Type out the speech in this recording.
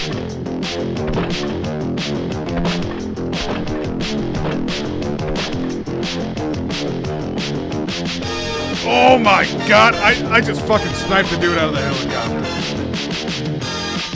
Oh my god, I just fucking sniped the dude out of the helicopter.